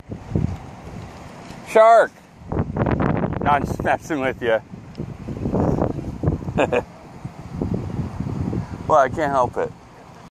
Shark! No, I'm just messing with you. Well, I can't help it.